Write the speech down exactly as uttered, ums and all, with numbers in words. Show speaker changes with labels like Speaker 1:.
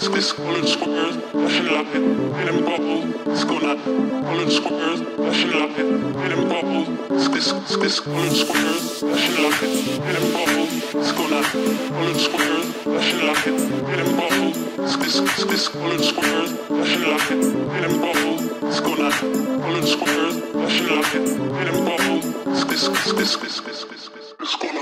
Speaker 1: squish, colored squares, flashing lock it, hit them bubbles, disco nut, colored squares, flashing lock it, hit them bubbles, squish, squish, colored squares, flashing lock it, hit them bubbles, disco nut, colored squares, flashing lock it, hit them bubbles, squish, squish, colored squares, flashing lock it, hit them bubbles, disco nut, colored squares, flashing lock it, hit them bubbles, squish, squish, squish, squish, squish, squish, disco nut.